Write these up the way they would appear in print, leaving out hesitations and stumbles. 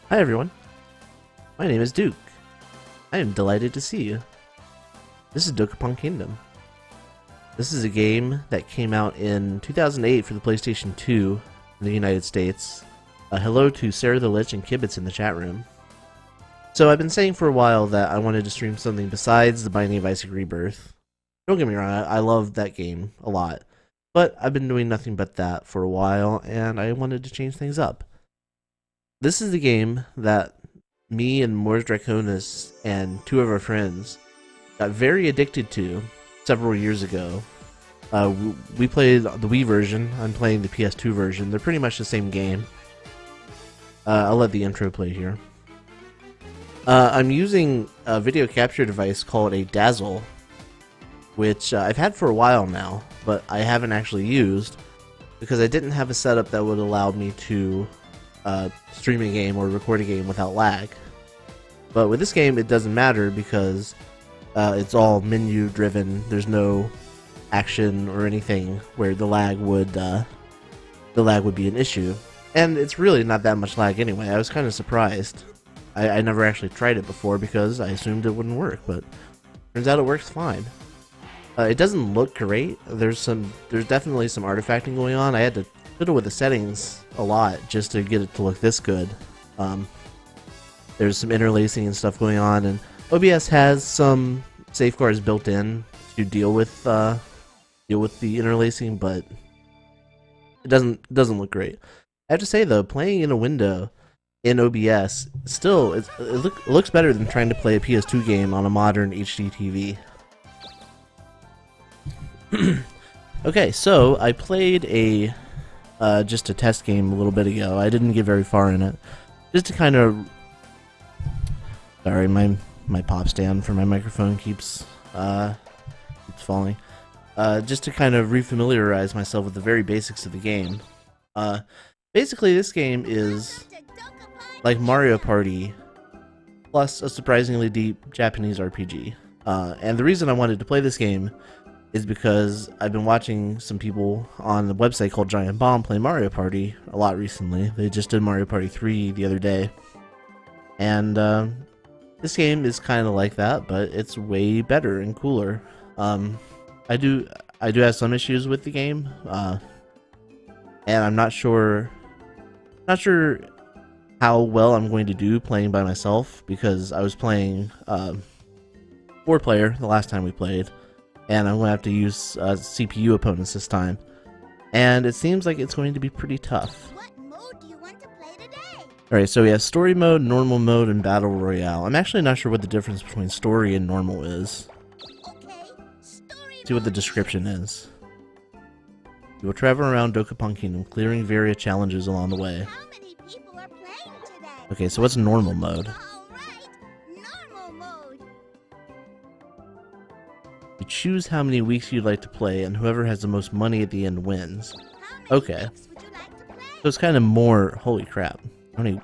Hi everyone, my name is Duke. I am delighted to see you. This is Dokapon Kingdom. This is a game that came out in 2008 for the PlayStation 2 in the United States. Hello to Sarah the Lich and Kibitz in the chat room. So I've been saying for a while that I wanted to stream something besides the Binding of Isaac Rebirth. Don't get me wrong, I love that game a lot. But I've been doing nothing but that for a while, and I wanted to change things up. This is the game that me and Mors Draconis and two of our friends got very addicted to several years ago. We played the Wii version, I'm playing the PS2 version. They're pretty much the same game. I'll let the intro play here. I'm using a video capture device called a Dazzle, which I've had for a while now, but I haven't actually used because I didn't have a setup that would allow me to stream a game or record a game without lag. But with this game it doesn't matter because it's all menu driven. There's no action or anything where the lag would be an issue, and it's really not that much lag anyway. I was kind of surprised. I never actually tried it before because I assumed it wouldn't work, but turns out it works fine. It doesn't look great. There's definitely some artifacting going on. I had to fiddle with the settings a lot just to get it to look this good. There's some interlacing and stuff going on, and OBS has some safeguards built in to deal with the interlacing, but it doesn't look great. I have to say though, playing in a window in OBS still it looks better than trying to play a PS2 game on a modern HD TV. Okay, so I played just a test game a little bit ago. I didn't get very far in it. Just to kind of... Sorry, my pop stand for my microphone keeps falling. Just to kind of refamiliarize myself with the very basics of the game. Basically, this game is like Mario Party plus a surprisingly deep Japanese RPG. And the reason I wanted to play this game is because I've been watching some people on the website called Giant Bomb play Mario Party a lot recently. They just did Mario Party 3 the other day. And this game is kind of like that, but it's way better and cooler. I do have some issues with the game, and I'm not sure how well I'm going to do playing by myself, because I was playing 4-player the last time we played, and I'm going to have to use CPU opponents this time, and it seems like it's going to be pretty tough. What mode do you want to play today? Alright, so we have story mode, normal mode, and battle royale. I'm actually not sure what the difference between story and normal is. Okay, story See what the description is. You will travel around Dokapon Kingdom, clearing various challenges along the way. How many people are playing today? Okay, so what's normal mode? Alright, normal mode. You choose how many weeks you'd like to play, and whoever has the most money at the end wins. How many Okay. weeks would you like to play? So it's kind of more... Holy crap. How many...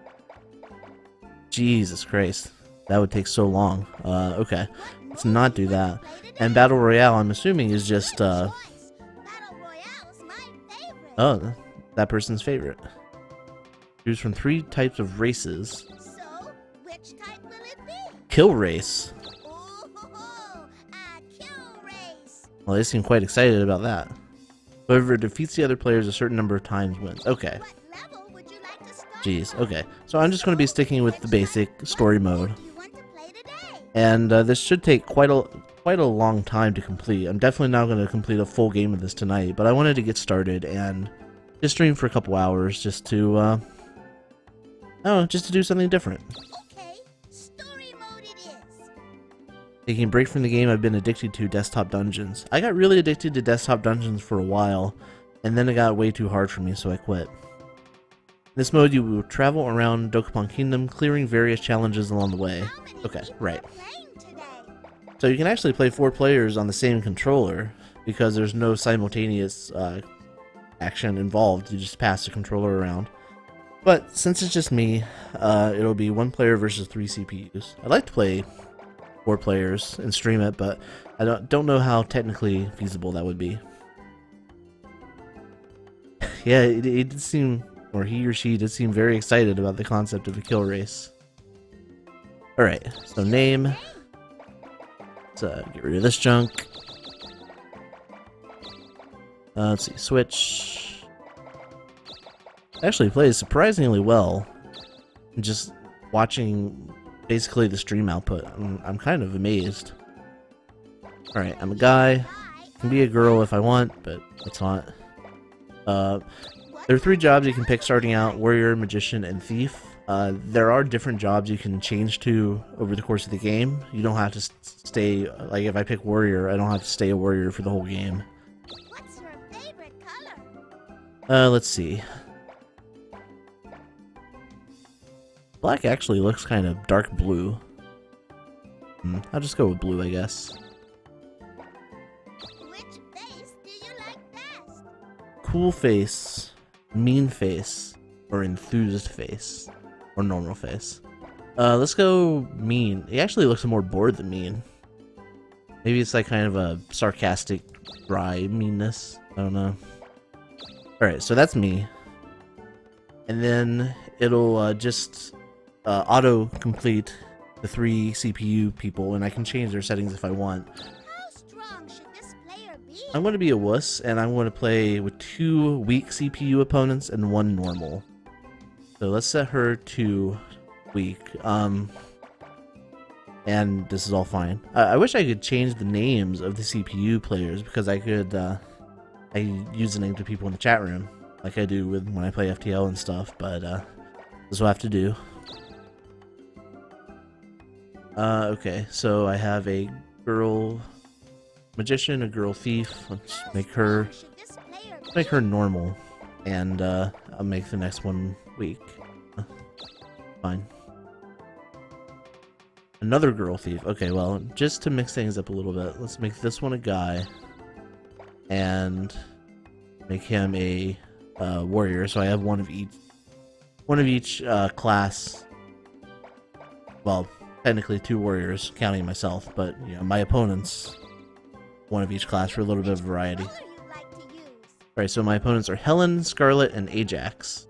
Jesus Christ. That would take so long. Okay. Let's not do that. And Battle Royale, I'm assuming, is just, Battle Royale is my favorite. Oh, that person's favorite. Choose from 3 types of races. So, which type will it be? Kill race. Ooh, a kill race. Well, they seem quite excited about that. Whoever defeats the other players a certain number of times wins. Okay. What level would you like to start? Jeez, okay. So I'm just going to be sticking with the basic story mode. Do you want to play today? And this should take quite a long time to complete. I'm definitely not going to complete a full game of this tonight, but I wanted to get started and just stream for a couple hours just to, just to do something different. Okay, story mode it is. Taking a break from the game, I've been addicted to desktop dungeons. I got really addicted to desktop dungeons for a while, and then it got way too hard for me, so I quit. In this mode, you will travel around Dokapon Kingdom, clearing various challenges along the way. How many Okay, people right. are playing today? So you can actually play 4 players on the same controller, because there's no simultaneous action involved. You just pass the controller around. But since it's just me, it'll be 1 player versus 3 CPUs. I'd like to play 4 players and stream it, but I don't know how technically feasible that would be. Yeah, it did seem or he or she did seem very excited about the concept of a kill race. Alright, so name. Let's get rid of this junk. Let's see, switch. Actually plays surprisingly well. Just watching basically the stream output, I'm kind of amazed. Alright, I'm a guy. Can be a girl if I want, but it's not. There are 3 jobs you can pick starting out: warrior, magician, and thief. There are different jobs you can change to over the course of the game. You don't have to stay, like if I pick warrior, I don't have to stay a warrior for the whole game. What's your favorite color? Let's see. Black actually looks kind of dark blue. I'll just go with blue, I guess. Which face do you like best? Cool face, mean face, or enthused face, or normal face. Let's go mean. He actually looks more bored than mean. Maybe it's like kind of a sarcastic, dry meanness. I don't know. Alright, so that's me. And then it'll just auto-complete the 3 CPU people, and I can change their settings if I want. How strong should this player be? I'm going to be a wuss, and I'm going to play with 2 weak CPU opponents and 1 normal. So let's set her to weak. And this is all fine. I wish I could change the names of the CPU players, because I could I use the name to people in the chat room, like I do with when I play FTL and stuff, but this will have to do. Okay, so I have a girl magician, a girl thief. Let's make her normal, and I'll make the next one weak. Fine. Another girl thief. Okay, well, just to mix things up a little bit, let's make this one a guy, and make him a warrior. So I have one of each class. Well, technically 2 warriors, counting myself, but you know, my opponents, one of each class for a little bit of variety. Alright, so my opponents are Helen, Scarlet, and Ajax.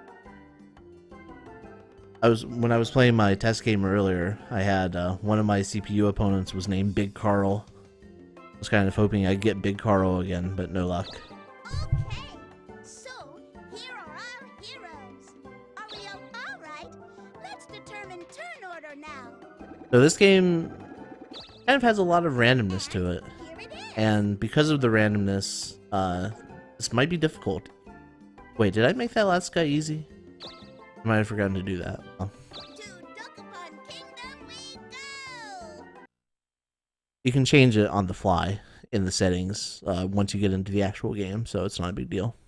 When I was playing my test game earlier, I had one of my CPU opponents was named Big Carl. I was kind of hoping I'd get Big Carl again, but no luck. Okay, so here are our heroes. Are we all right? Let's determine turn order now. So this game kind of has a lot of randomness to it, Here it is. and because of the randomness, this might be difficult. Wait, did I make that last guy easy? I might have forgotten to do that. Oh. To Dokapon Kingdom we go! You can change it on the fly in the settings once you get into the actual game, so it's not a big deal.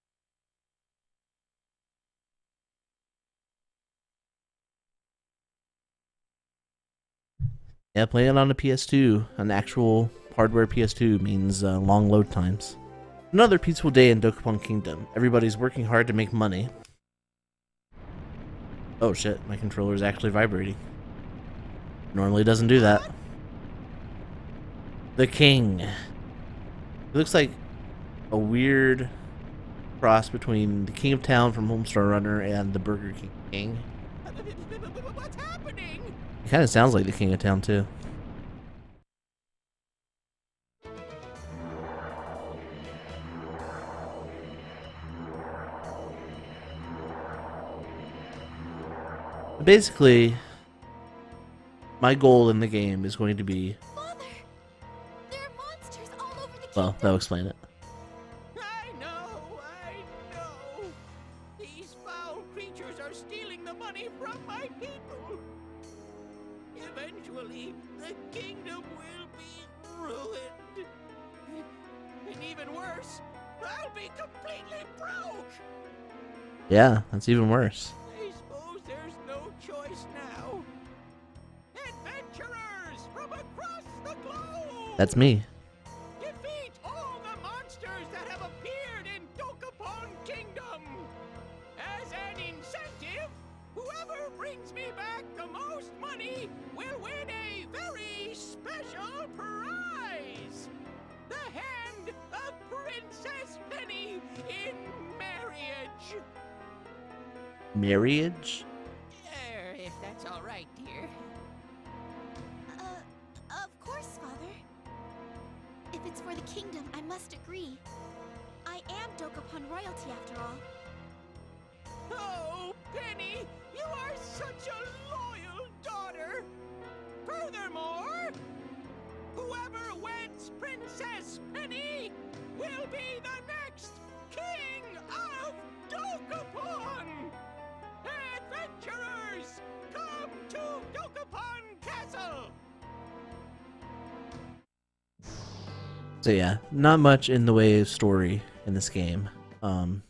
Yeah, playing on a PS2, an actual hardware PS2, means long load times. Another peaceful day in Dokapon Kingdom. Everybody's working hard to make money. Oh shit, my controller is actually vibrating. Normally doesn't do that. The King. It looks like a weird cross between the King of Town from Homestar Runner and the Burger King. What's happening? It kind of sounds like the King of Town too. Basically, my goal in the game is going to be... Father, there are monsters all over the Well, that'll explain it. I know. These foul creatures are stealing the money from my people. Eventually, the kingdom will be ruined. And even worse, I'll be completely broke. Yeah, that's even worse. I suppose there's no choice now. Adventurers from across the globe! That's me. Defeat all the monsters that have appeared in Dokapon Kingdom! As an incentive, whoever brings me back the most money will win a very special prize! The hand of Princess Penny in marriage! marriage? If that's all right, dear. Of course, Father. If it's for the kingdom, I must agree. I am Dokapon royalty after all. Oh, Penny, you are such a loyal daughter. Furthermore, whoever weds Princess Penny will be the next king of Dokapon. Adventurers, come to Dokapon Castle. So yeah, not much in the way of story in this game. Kind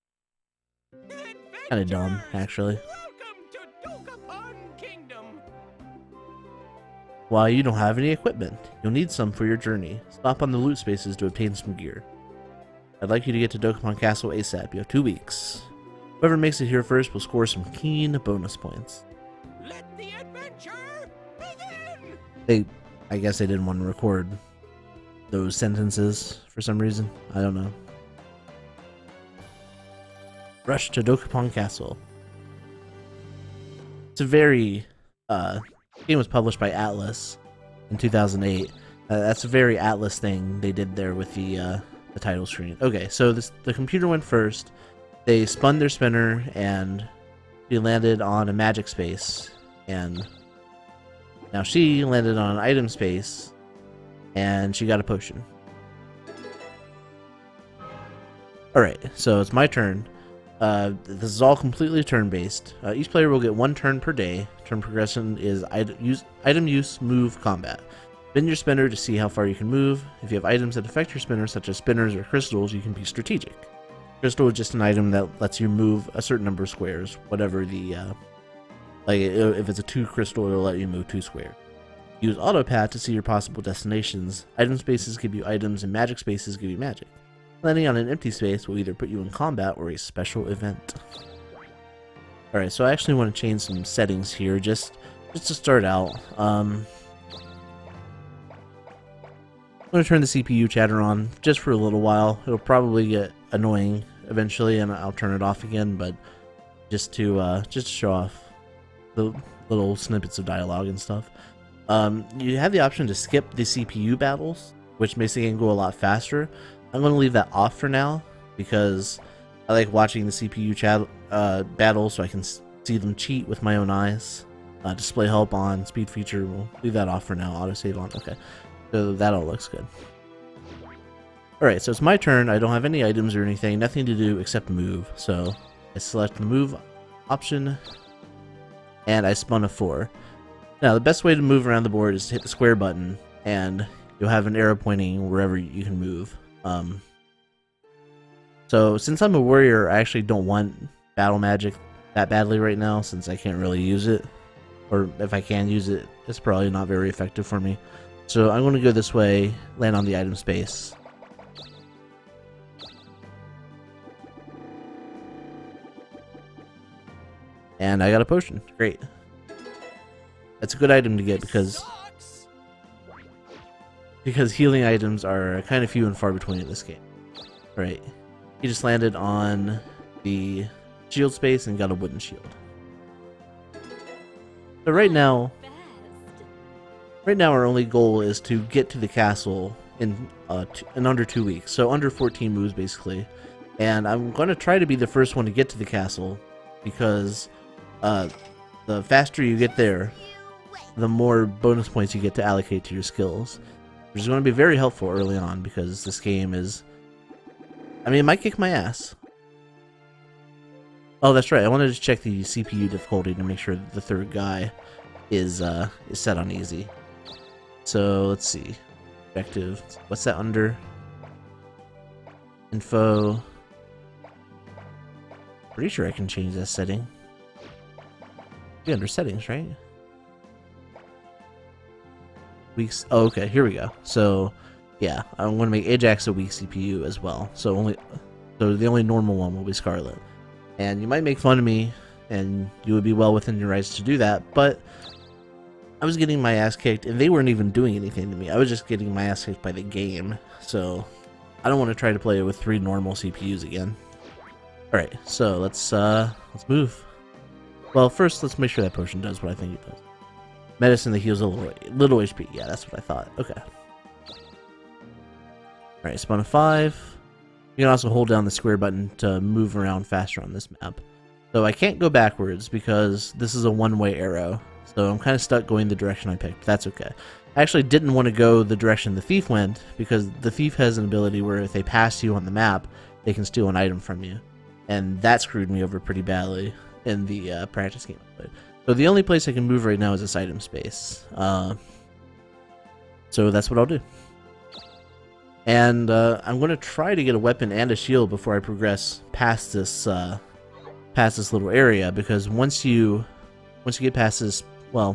of dumb, actually. Welcome to Dokapon Kingdom. While you don't have any equipment, you'll need some for your journey. Stop on the loot spaces to obtain some gear. I'd like you to get to Dokapon Castle ASAP. You have 2 weeks. Whoever makes it here first will score some keen bonus points. Let the adventure begin. I guess they didn't want to record those sentences for some reason. I don't know. Rush to Dokapon Castle. It's a very game was published by Atlas in 2008. That's a very Atlas thing they did there with the title screen. Okay, so the computer went first. They spun their spinner and she landed on a magic space, and now she landed on an item space and she got a potion. Alright, so it's my turn. This is all completely turn-based. Each player will get 1 turn per day. Turn progression is item use, move, combat. Spin your spinner to see how far you can move. If you have items that affect your spinner, such as spinners or crystals, you can be strategic. Crystal is just an item that lets you move a certain number of squares, whatever the, like, if it's a 2 crystal, it'll let you move 2 squares. Use AutoPath to see your possible destinations. Item spaces give you items, and magic spaces give you magic. Landing on an empty space will either put you in combat or a special event. Alright, so I actually want to change some settings here, just to start out. I'm going to turn the CPU chatter on just for a little while. It'll probably get annoying eventually, and I'll turn it off again, but just to show off the little snippets of dialogue and stuff. You have the option to skip the CPU battles, which makes the game go a lot faster. I'm going to leave that off for now because I like watching the CPU battles so I can see them cheat with my own eyes. Display help on, speed feature, we'll leave that off for now. Autosave on, okay. So that all looks good. Alright, so it's my turn. I don't have any items or anything, nothing to do except move. So I select the move option and I spun a 4. Now the best way to move around the board is to hit the square button and you'll have an arrow pointing wherever you can move. So since I'm a warrior, I actually don't want battle magic that badly right now since I can't really use it. Or if I can use it, it's probably not very effective for me. So I'm going to go this way, land on the item space. And I got a potion. Great. That's a good item to get because healing items are kind of few and far between in this game. Right. He just landed on the shield space and got a wooden shield. So right now our only goal is to get to the castle in under 2 weeks. So under 14 moves basically. And I'm going to try to be the first one to get to the castle because the faster you get there, the more bonus points you get to allocate to your skills. Which is going to be very helpful early on because this game is... I mean, it might kick my ass. Oh, that's right. I wanted to check the CPU difficulty to make sure that the third guy is set on easy. So, let's see. Objective. What's that under? Info. Pretty sure I can change that setting. Be under settings, right? Weeks. Oh, okay. Here we go. So, yeah, I'm going to make Ajax a weak CPU as well. So the only normal one will be Scarlet. And you might make fun of me, and you would be well within your rights to do that. But I was getting my ass kicked, and they weren't even doing anything to me. I was just getting my ass kicked by the game. So I don't want to try to play it with 3 normal CPUs again. All right, so let's move. Well, first, let's make sure that potion does what I think it does. Medicine that heals a little HP. Yeah, that's what I thought. Okay. Alright, spawn a 5. You can also hold down the square button to move around faster on this map. So I can't go backwards because this is a one-way arrow. So I'm kind of stuck going the direction I picked. That's okay. I actually didn't want to go the direction the thief went because the thief has an ability where if they pass you on the map, they can steal an item from you. And that screwed me over pretty badly in the practice game I played. So the only place I can move right now is this item space. So that's what I'll do. And I'm going to try to get a weapon and a shield before I progress past this little area, because once you get past this, well,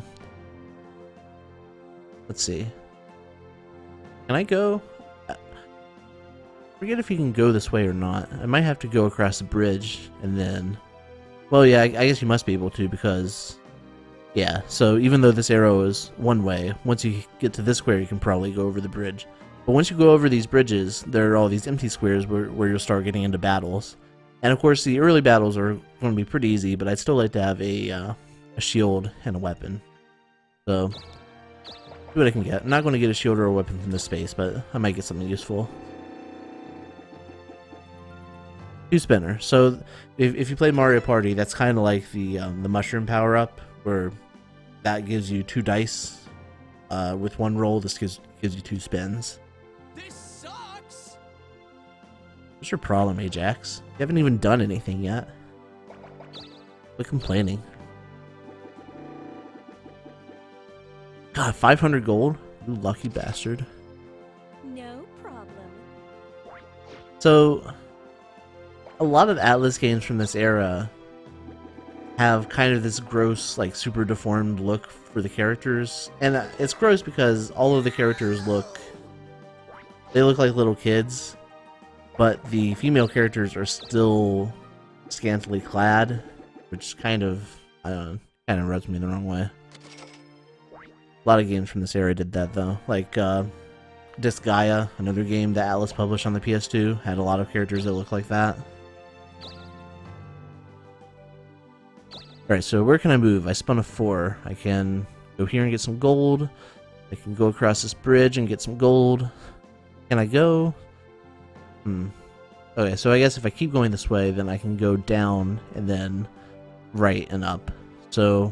let's see. Can I go? Forget if you can go this way or not. I might have to go across the bridge and then, well, yeah, I guess you must be able to, because yeah, so even though this arrow is one way, once you get to this square you can probably go over the bridge. But once you go over these bridges, there are all these empty squares where you'll start getting into battles. And of course, the early battles are going to be pretty easy, but I'd still like to have a shield and a weapon. So, see what I can get. I'm not going to get a shield or a weapon from this space, but I might get something useful. 2 spinner. So, if you play Mario Party, that's kind of like the mushroom power-up, where that gives you 2 dice with 1 roll. This gives you 2 spins. This sucks. What's your problem, Ajax? You haven't even done anything yet. Quit complaining. God, 500 gold? You lucky bastard. No problem. So, a lot of Atlas games from this era have kind of this gross, like, super deformed look for the characters. And it's gross because all of the characters look like little kids, but the female characters are still scantily clad, which kind of, I don't know, kind of rubs me the wrong way. A lot of games from this era did that, though. Like, Disgaea, another game that Atlas published on the PS2, had a lot of characters that look like that. Alright, so where can I move? I spun a 4. I can go here and get some gold. I can go across this bridge and get some gold. Can I go? Okay, so I guess if I keep going this way, then I can go down and then right and up. So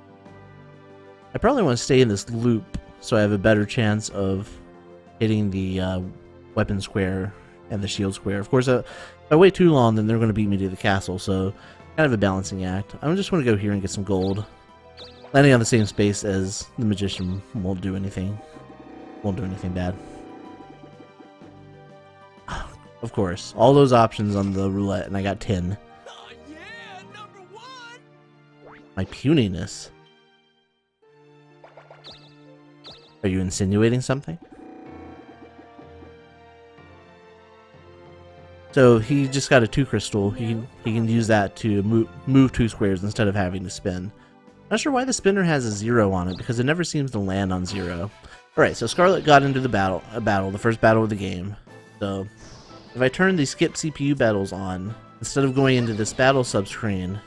I probably want to stay in this loop so I have a better chance of hitting the weapon square and the shield square. Of course, if I wait too long, then they're going to beat me to the castle, so kind of a balancing act. I just want to go here and get some gold. Landing on the same space as the magician won't do anything. Won't do anything bad. Of course, all those options on the roulette, and I got 10. Oh yeah, number 1. My puniness. Are you insinuating something? So he just got a 2 crystal. He can use that to move 2 squares instead of having to spin. Not sure why the spinner has a 0 on it, because it never seems to land on 0. Alright, so Scarlet got into the battle, the first battle of the game. So if I turn the skip CPU battles on, instead of going into this battle subscreen,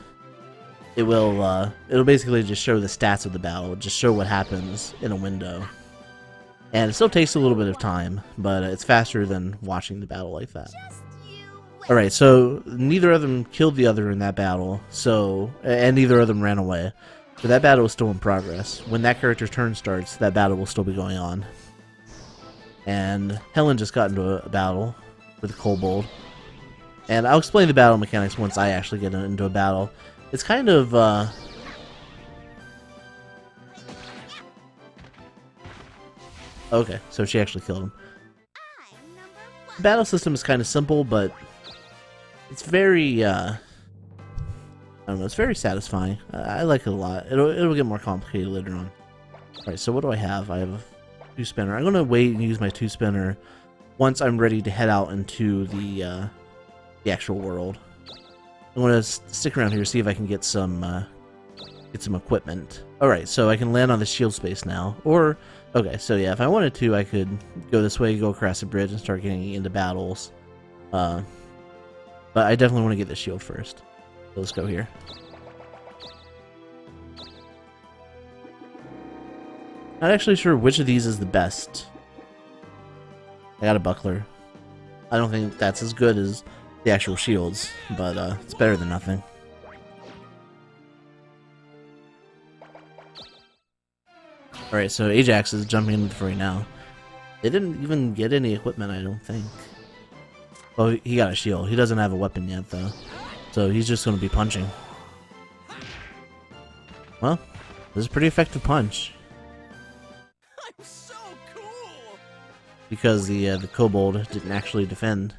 it'll basically just show the stats of the battle, it'll just show what happens in a window. And it still takes a little bit of time, but it's faster than watching the battle like that. Alright, so neither of them killed the other in that battle, and neither of them ran away. So that battle is still in progress. When that character's turn starts, that battle will still be going on. And Helen just got into a battle with a kobold. And I'll explain the battle mechanics once I actually get into a battle. It's kind of, okay, so she actually killed him. The battle system is kind of simple, but it's very, I don't know, it's very satisfying. I like it a lot. It'll get more complicated later on. Alright, so what do I have? I have a 2 spinner. I'm going to wait and use my 2 spinner once I'm ready to head out into the actual world. I'm going to stick around here, see if I can get some equipment. Alright, so I can land on the shield space now. Or, okay, so yeah, if I wanted to, I could go this way, go across the bridge, and start getting into battles. But I definitely want to get the shield first. So let's go here. Not actually sure which of these is the best. I got a buckler. I don't think that's as good as the actual shields, but it's better than nothing. Alright, so Ajax is jumping into the fray now. They didn't even get any equipment, I don't think. Well, he got a shield. He doesn't have a weapon yet, though. So he's just going to be punching. Well, this is a pretty effective punch. I'm so cool. Because the kobold didn't actually defend.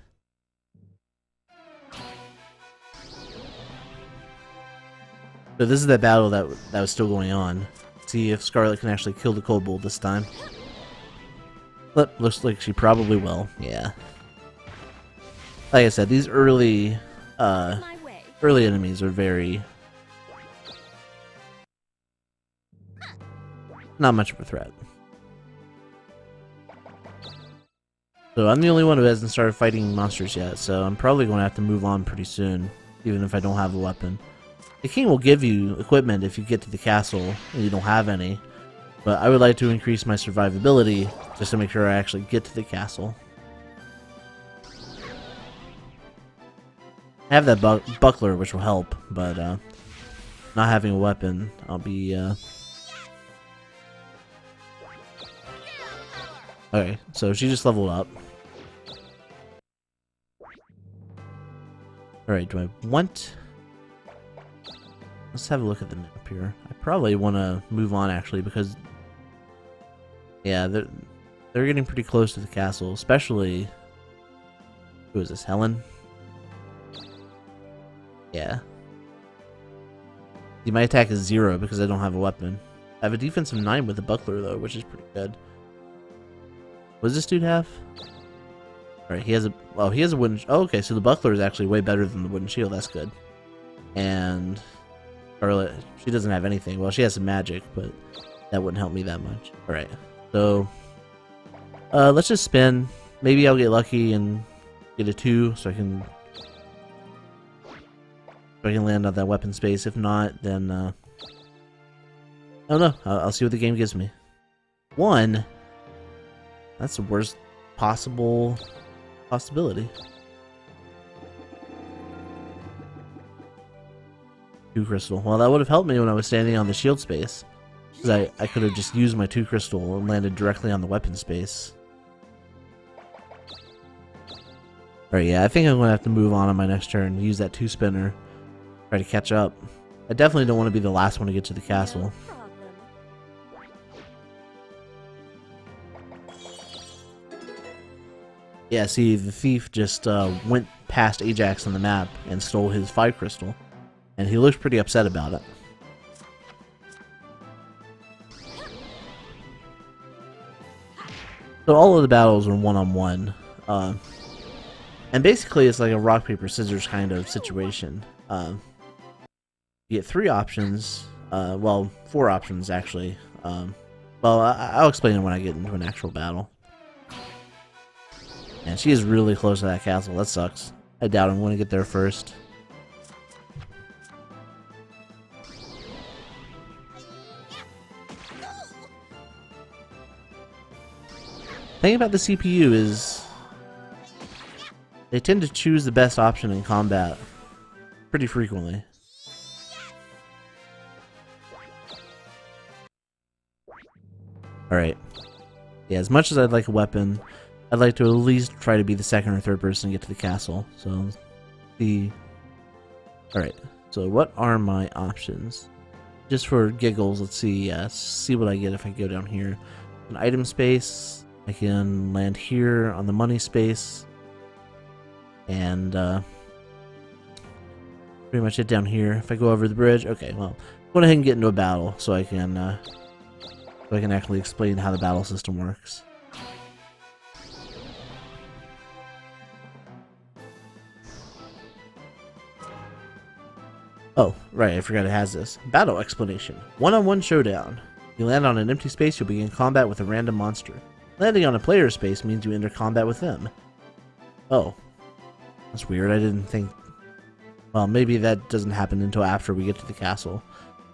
So this is that battle that was still going on. See if Scarlet can actually kill the kobold this time. But looks like she probably will. Yeah. Like I said, these early enemies are very not much of a threat. So I'm the only one who hasn't started fighting monsters yet, so I'm probably going to have to move on pretty soon, even if I don't have a weapon. The king will give you equipment if you get to the castle and you don't have any, but I would like to increase my survivability just to make sure I actually get to the castle. I have that buckler, which will help, but not having a weapon, I'll be... Okay, so she just leveled up. Alright, do I want... Let's have a look at the map here. I probably want to move on, actually, because... Yeah, they're getting pretty close to the castle, especially... Who is this, Helen? Yeah. See, my attack is 0 because I don't have a weapon. I have a defense of 9 with the buckler, though, which is pretty good. What does this dude have? Alright, he has a... Oh, he has a wooden... Oh, okay, so the buckler is actually way better than the wooden shield. That's good. And... Scarlet, she doesn't have anything. Well, she has some magic, but that wouldn't help me that much. Alright, so... let's just spin. Maybe I'll get lucky and get a 2 so I can... land on that weapon space. If not, then... I don't know. I'll see what the game gives me. 1? That's the worst possible possibility. 2 crystal. Well, that would have helped me when I was standing on the shield space. Because I could have just used my 2 crystal and landed directly on the weapon space. Alright, yeah, I think I'm going to have to move on my next turn. Use that 2 spinner. Try to catch up. I definitely don't want to be the last one to get to the castle. Yeah, see, the thief just went past Ajax on the map and stole his 5 crystal. And he looks pretty upset about it. So all of the battles are one-on-one. And basically it's like a rock, paper, scissors kind of situation. You get 3 options. Well, 4 options, actually. Well, I'll explain it when I get into an actual battle. And she is really close to that castle. That sucks. I doubt I'm going to get there first. The thing about the CPU is they tend to choose the best option in combat pretty frequently. Alright. Yeah, as much as I'd like a weapon, I'd like to at least try to be the second or third person to get to the castle. So, Alright, so what are my options? Just for giggles, let's see, see what I get if I go down here. An item space, I can land here on the money space. And, pretty much it down here. If I go over the bridge, okay, well, go ahead and get into a battle so I can actually explain how the battle system works. Oh, right, I forgot it has this. Battle explanation. One-on-one showdown. You land on an empty space, you'll begin combat with a random monster. Landing on a player space means you enter combat with them. Oh. That's weird, I didn't think... Well, maybe that doesn't happen until after we get to the castle.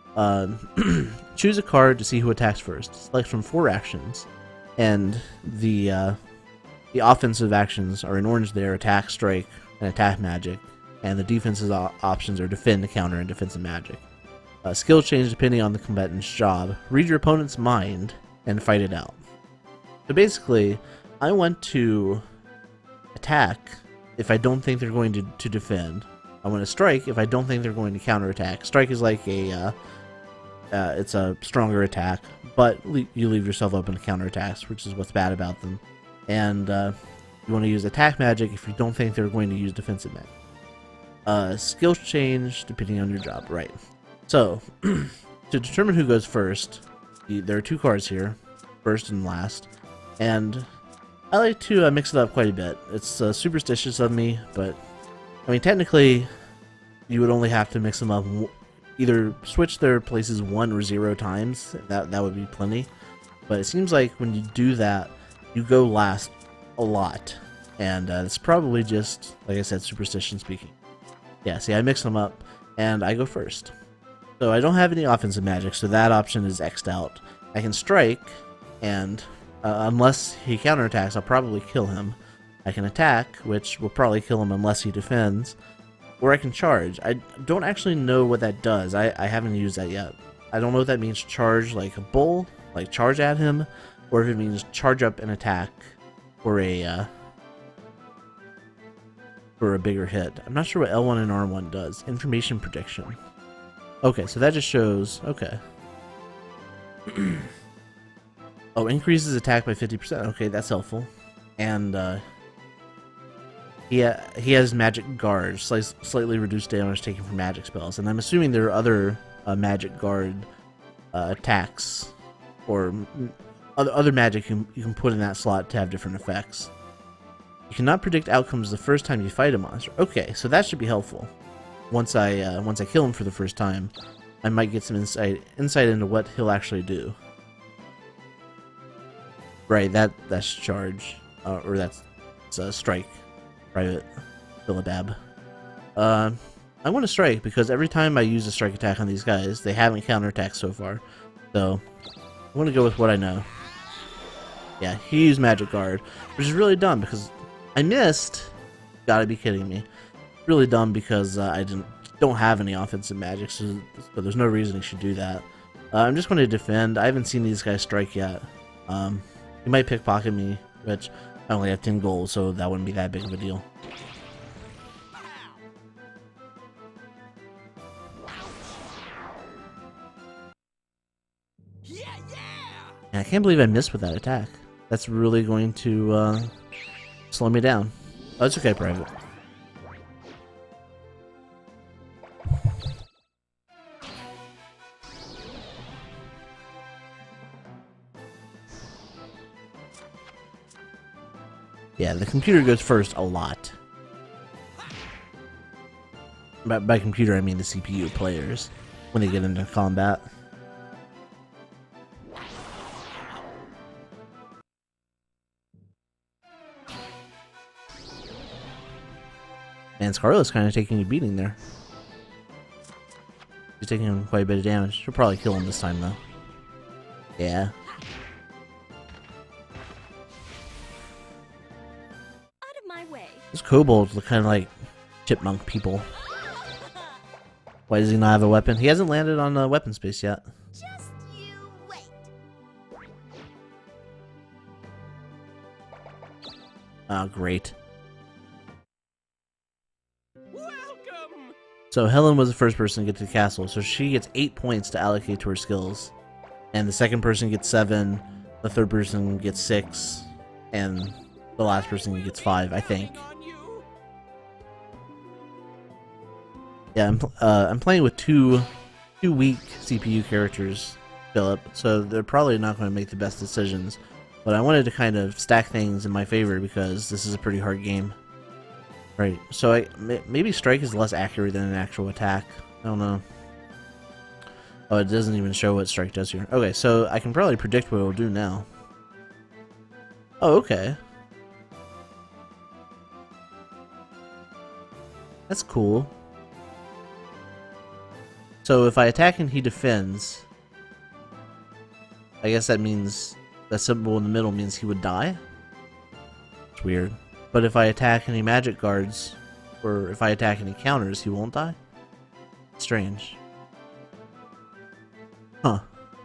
choose a card to see who attacks first. Select from 4 actions, and the offensive actions are in orange there: attack, strike, and attack magic, and the defensive options are defend, counter, and defensive magic. Skill change depending on the combatant's job. Read your opponent's mind and fight it out. So basically, I want to attack if I don't think they're going to defend. I want to strike if I don't think they're going to counterattack. Strike is like a it's a stronger attack, but you leave yourself open to counterattacks, which is what's bad about them. And you want to use attack magic if you don't think they're going to use defensive magic. Skill change depending on your job, right? So, to determine who goes first, there are 2 cards here, first and last, and I like to mix it up quite a bit. It's superstitious of me, but I mean, technically, you would only have to mix them up, either switch their places 1 or 0 times. That would be plenty. But it seems like when you do that, you go last a lot, and it's probably just, like I said, superstition speaking. Yeah, see, I mix them up, and I go first. So I don't have any offensive magic, so that option is X'd out. I can strike, and unless he counterattacks, I'll probably kill him. I can attack, which will probably kill him unless he defends. Or I can charge. I don't actually know what that does. I haven't used that yet. I don't know if that means charge like a bull, like charge at him, or if it means charge up and attack for a bigger hit. I'm not sure what L1 and R1 does. Information prediction. Okay, so that just shows... Okay. Oh, increases attack by 50%. Okay, that's helpful. And he has magic guard, slightly reduced damage taken from magic spells. And I'm assuming there are other magic guard attacks or other magic you can put in that slot to have different effects. You cannot predict outcomes the first time you fight a monster. Okay, so that should be helpful. Once I kill him for the first time, I might get some insight into what he'll actually do. Right, that's charge, or that's strike. Private Philibab. I want to strike because every time I use a strike attack on these guys, they haven't counterattacked so far. So I want to go with what I know. Yeah, he used Magic Guard, which is really dumb because I missed. Gotta be kidding me. Really dumb because I don't have any offensive magic, so there's no reason he should do that. I'm just going to defend. I haven't seen these guys strike yet. He might pickpocket me, which I only have 10 gold, so that wouldn't be that big of a deal. And I can't believe I missed with that attack. That's really going to slow me down. Oh, it's okay, Private. Yeah, the computer goes first a lot. By computer, I mean the CPU players when they get into combat. Man, Scarlet's kind of taking a beating there. She's taking quite a bit of damage. She'll probably kill him this time, though. Yeah. Those kobolds look kind of like chipmunk people. Why does he not have a weapon? He hasn't landed on weapon space yet. Just you wait. Oh, great. Welcome. So Helen was the first person to get to the castle, so she gets 8 points to allocate to her skills. And the second person gets 7, the third person gets 6, and the last person gets 5, I think. Yeah, I'm playing with two weak CPU characters, Philip, so they're probably not going to make the best decisions. But I wanted to kind of stack things in my favor because this is a pretty hard game. Right, so maybe strike is less accurate than an actual attack. I don't know. Oh, it doesn't even show what strike does here. Okay, so I can probably predict what it'll do now. Oh, okay. That's cool. So if I attack and he defends, I guess that means that symbol in the middle means he would die? It's weird. But if I attack and he magic guards, or if I attack and he counters, he won't die? Strange. Huh.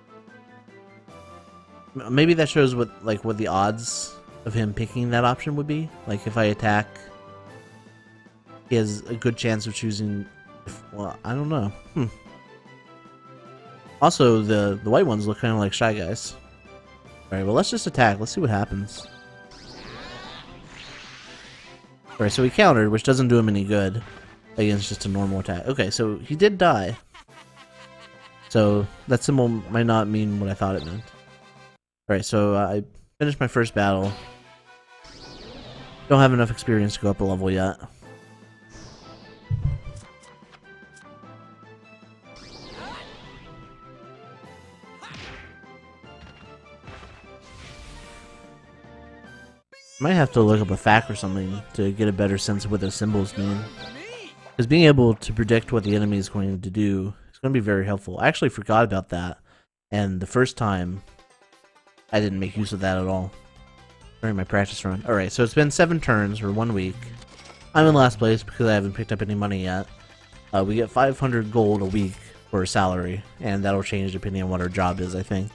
Maybe that shows what the odds of him picking that option would be. Like if I attack, he has a good chance of choosing. Well, I don't know. Also, the white ones look kind of like Shy Guys. All right, well let's just attack. Let's see what happens. All right, so he countered, which doesn't do him any good against just a normal attack. Okay, so he did die. So that symbol might not mean what I thought it meant. Alright, so I finished my first battle. Don't have enough experience to go up a level yet. Might have to look up a fact or something to get a better sense of what those symbols mean. Because being able to predict what the enemy is going to do is going to be very helpful. I actually forgot about that, and the first time I didn't make use of that at all during my practice run. Alright, so it's been 7 turns, or 1 week. I'm in last place because I haven't picked up any money yet. We get 500 gold a week for a salary, and that'll change depending on what our job is, I think.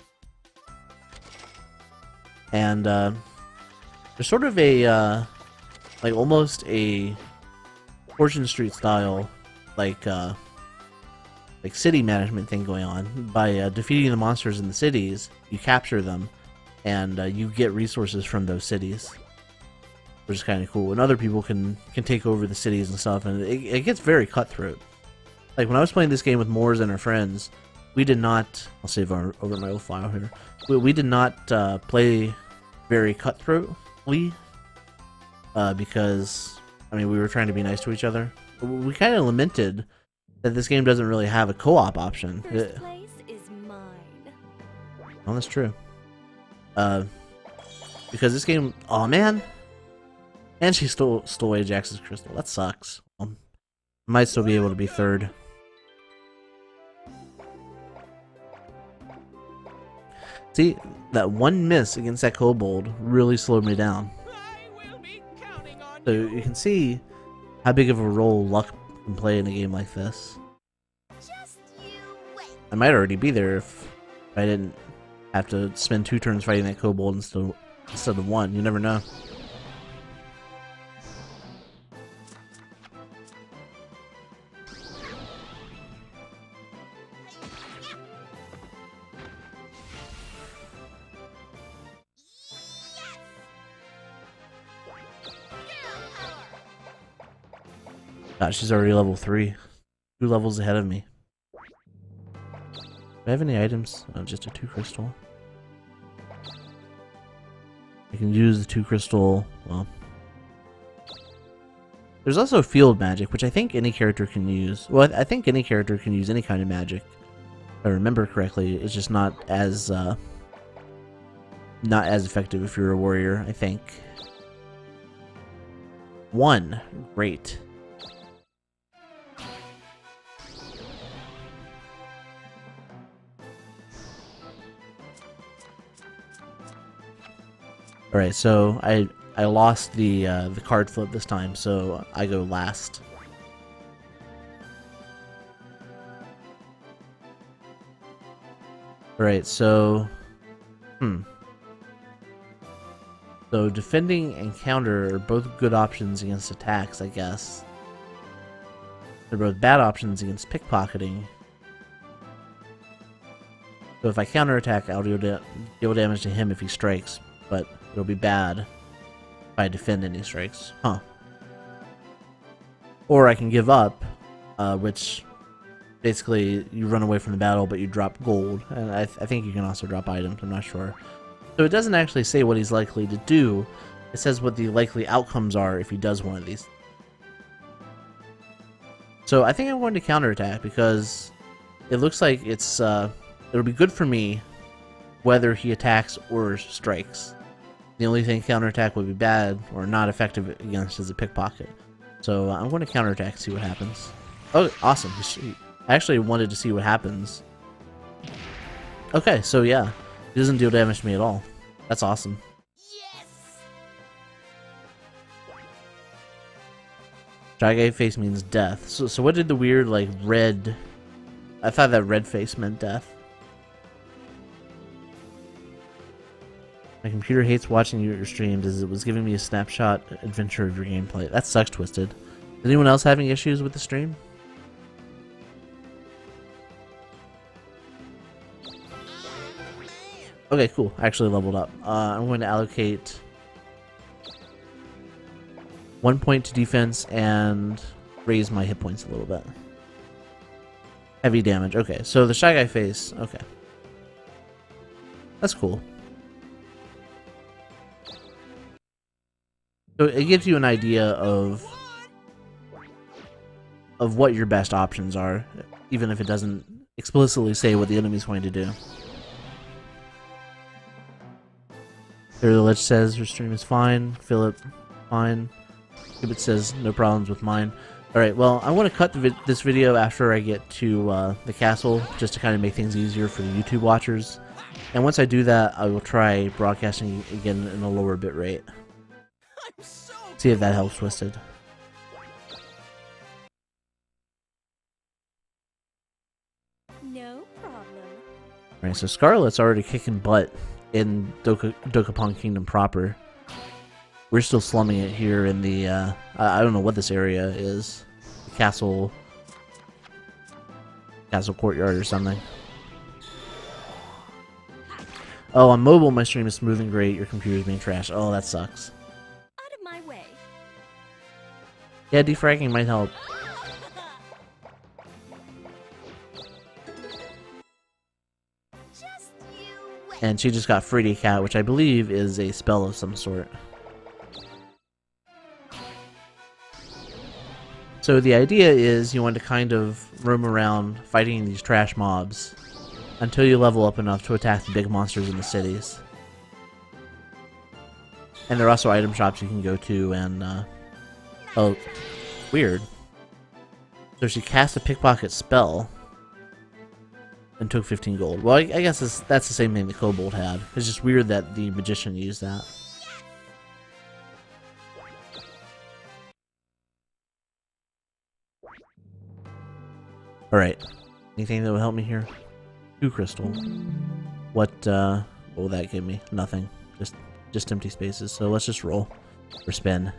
And there's sort of a, like almost a Fortune Street style, like city management thing going on. By defeating the monsters in the cities, you capture them, and you get resources from those cities, which is kind of cool. And other people can take over the cities and stuff, and it gets very cutthroat. Like when I was playing this game with Moors and our friends, we did not. I'll save over my old file here. We did not play very cutthroatly because I mean we were trying to be nice to each other. We kind of lamented that this game doesn't really have a co-op option. First place is mine. Well, that's true. Because this game, oh man, and she stole Ajax's crystal. That sucks. Might still be able to be third. See, that one miss against that kobold really slowed me down. So you can see how big of a role luck can play in a game like this. Just you wait. I might already be there if I didn't have to spend 2 turns fighting that kobold instead of 1. You never know. God, she's already level 3. 2 levels ahead of me. Do I have any items? Oh, just a 2 crystal. I can use the 2 crystal, well. There's also field magic, which I think any character can use. Well, I think any character can use any kind of magic. If I remember correctly, it's just not as effective if you're a warrior, I think. 1. Great. Alright, so I lost the card flip this time, so I go last. Alright, so so defending and counter are both good options against attacks, I guess. They're both bad options against pickpocketing. So if I counterattack, I'll deal damage to him if he strikes, but it'll be bad if I defend any strikes. Huh. Or I can give up, which basically you run away from the battle but you drop gold. And I think you can also drop items, I'm not sure. So it doesn't actually say what he's likely to do. It says what the likely outcomes are if he does one of these. So I think I'm going to counterattack because it looks like it'll be good for me whether he attacks or strikes. The only thing counterattack would be bad or not effective against is a pickpocket. So I'm going to counterattack and see what happens. Oh, awesome. I actually wanted to see what happens. Okay, so yeah. He doesn't deal damage to me at all. That's awesome. Yes! Shy Guy face means death. So what did the weird, like, red... I thought that red face meant death. My computer hates watching your streams as it was giving me a snapshot adventure of your gameplay. That sucks, Twisted. Is anyone else having issues with the stream? Okay, cool. I actually leveled up. I'm going to allocate 1 point to defense and raise my hit points a little bit. Heavy damage. Okay, so the Shy Guy face. Okay. That's cool. So it gives you an idea of what your best options are, even if it doesn't explicitly say what the enemy's going to do. There, the Lich says your stream is fine. Philip, fine. Cupid says no problems with mine. Alright, well, I want to cut this video after I get to the castle, just to kind of make things easier for the YouTube watchers. And once I do that, I will try broadcasting again in a lower bit rate. See if that helps, Twisted. No problem. Alright, so Scarlet's already kicking butt in Dokapon Kingdom proper. We're still slumming it here in the, I don't know what this area is. The castle courtyard or something. Oh, on mobile my stream is smooth and great, your computer's being trashed. Oh, that sucks. Out of my way. Yeah, defragging might help. Just you wait. And she just got Freddy Cat, which I believe is a spell of some sort. So the idea is you want to kind of roam around fighting these trash mobs until you level up enough to attack the big monsters in the cities. And there are also item shops you can go to and, oh, weird. So she cast a pickpocket spell and took 15 gold. Well, I guess that's the same thing that Kobold had. It's just weird that the magician used that. Alright. Anything that will help me here? 2 crystal. What will that give me? Nothing. Just empty spaces. So let's just roll. Or spin.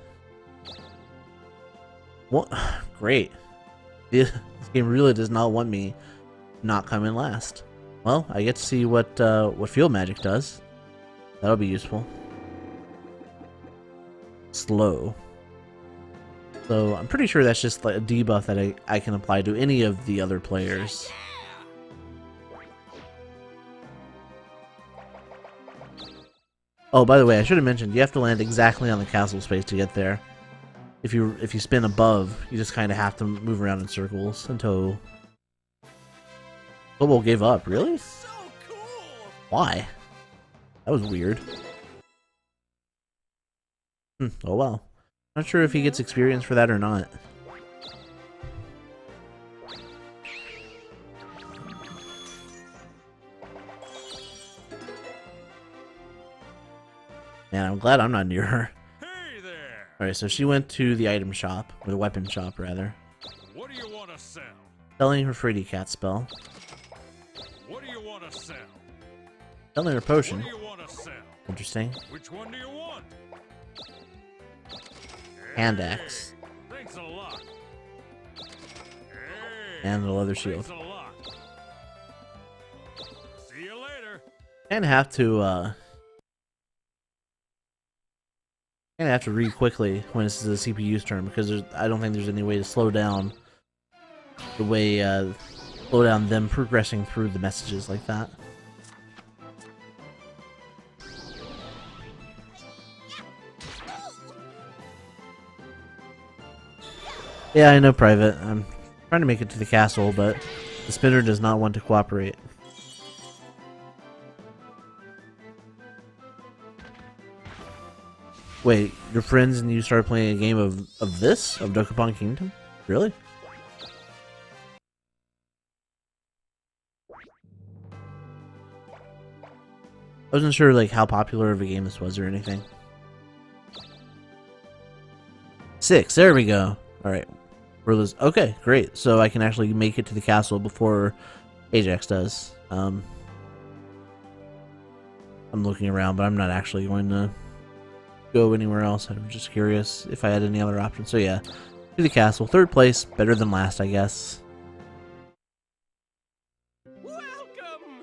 What? Great. This game really does not want me not come in last. Well, I get to see what field magic does. That'll be useful. Slow. So I'm pretty sure that's just like a debuff that I can apply to any of the other players. Oh, by the way, I should have mentioned you have to land exactly on the castle space to get there. If you spin above, you just kind of have to move around in circles until Kobold gave up. Really? So cool. Why? That was weird. Oh well. Not sure if he gets experience for that or not. Man, I'm glad I'm not near her. Hey there. Alright, so she went to the item shop, or the weapon shop rather. What do you want to sell? Selling her Freddy Cat spell. What do you want to sell? Selling her potion. What do you want to sell? Interesting. Which one do you want? Hand axe. Thanks a lot. Hey, And the leather shield. thanks a lot. See you later. And have to read quickly when this is a CPU's turn because I don't think there's any way to slow down the way slow down them progressing through the messages like that. Yeah, I know, Private. I'm trying to make it to the castle, but the spinner does not want to cooperate. Wait, your friends and you started playing a game of this? Of Dokapon Kingdom? Really? I wasn't sure like how popular of a game this was or anything. 6, there we go. Alright. Okay, great. So I can actually make it to the castle before Ajax does. I'm looking around, but I'm not actually going to go anywhere else. I'm just curious if I had any other options. So yeah, to the castle. 3rd place, better than last, I guess. Welcome.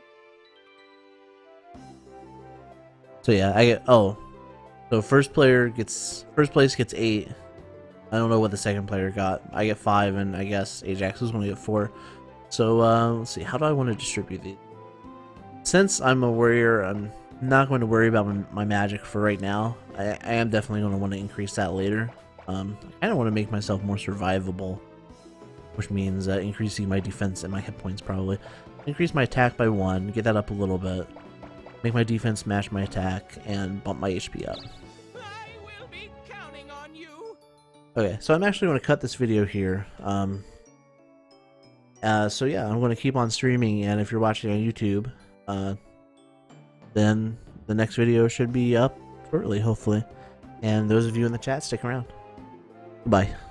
So yeah, I get so first place gets 8. I don't know what the second player got. I get 5, and I guess Ajax is going to get 4. So let's see, how do I want to distribute these? Since I'm a warrior, I'm not going to worry about my magic for right now. I am definitely going to want to increase that later. I kind of want to make myself more survivable, which means increasing my defense and my hit points probably. Increase my attack by 1, get that up a little bit. Make my defense match my attack, and bump my HP up. I will be counting on you. Okay, so I'm actually going to cut this video here. So yeah, I'm going to keep on streaming, and if you're watching on YouTube, then the next video should be up shortly, hopefully. And those of you in the chat, stick around. Goodbye.